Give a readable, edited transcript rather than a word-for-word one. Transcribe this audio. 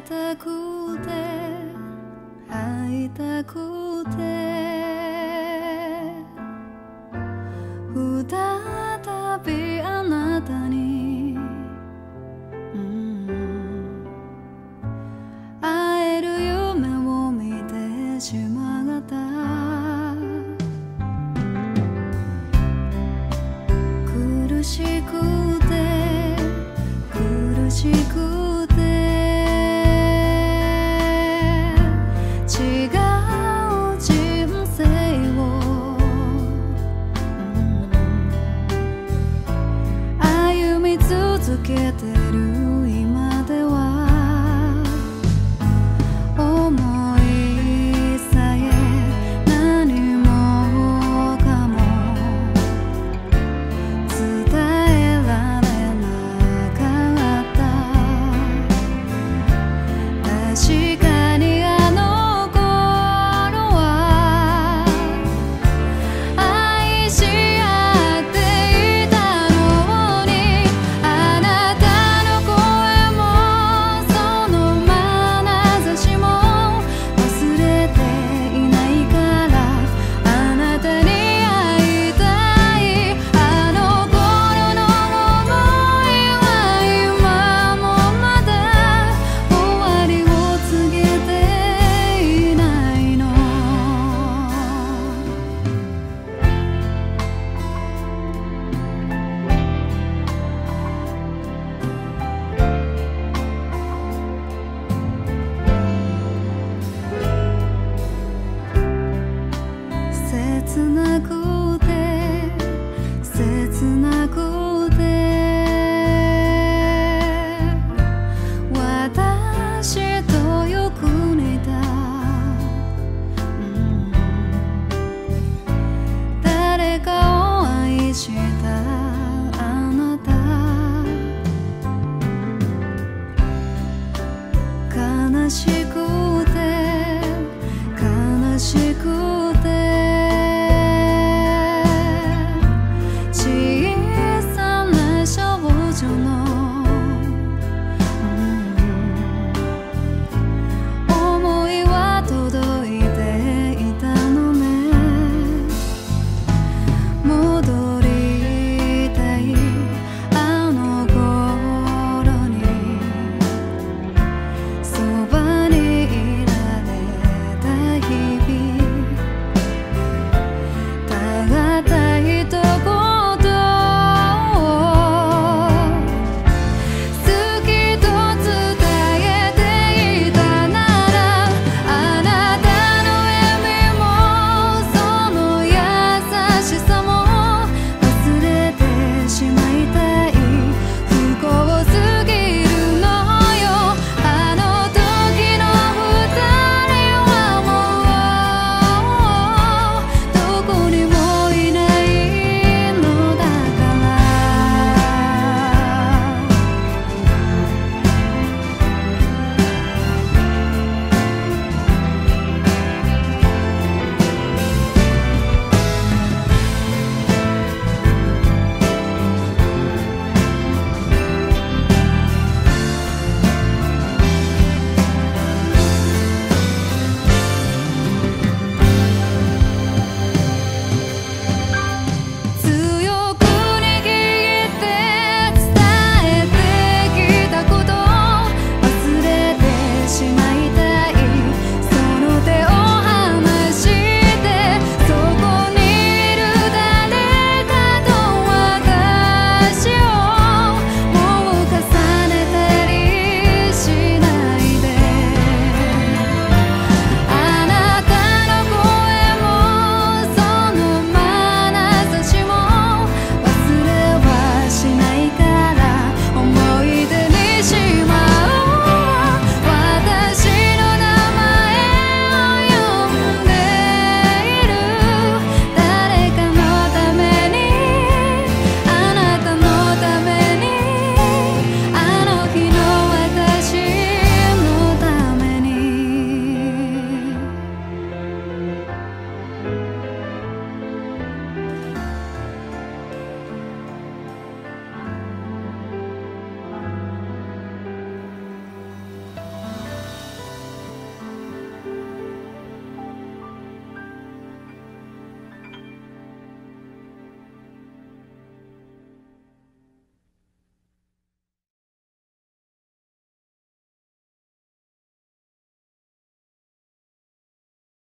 たくて会いたくて再びあなたに、会える夢を見てしまった。苦しくて苦しくて違う人生を歩み続けてる今では思いさえ何もかも伝えられなかった。確かにあの頃は愛し合っていたのに、あなたの声もその眼差しも忘れていないから、あなたに会いたい。あの頃の想いは今もまだ終わりを告げていないの。切なくて切なくて私とよく似た、誰かを愛したあなた、悲しくて悲しく